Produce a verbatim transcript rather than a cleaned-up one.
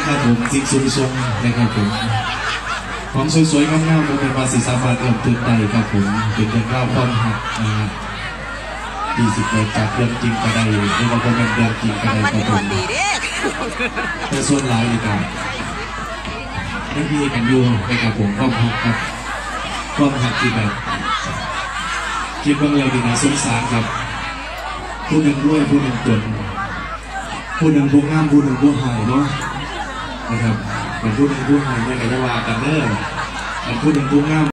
ครับผมสิ่งสูงส่งนะครับผมของสวยๆงามๆมันเป็นภาษีสามารถเริ่มตื่นใจครับผมเป็นเรื่องเล่าความหักนะฮะที่สิบเกิดจากเรื่องจริงก็ได้หรือว่าเป็นเรื่องจริงก็ได้ครับผมแต่ส่วนหลายเลยครับไม่มีกันอยู่นะครับผมความหักครับความหักที่แบบคิดว่าเราดีนะสงสารครับผู้หนึ่งรวยผู้หนึ่งจนผู้หนึ่งผู้งามผู้หนึ่งผู้หายเนาะนะครับเป็นผู้หนึ่งผู้หายเนี่ยก็จะว่ากันเด้อเป็นผู้หนึ่งผู้งาม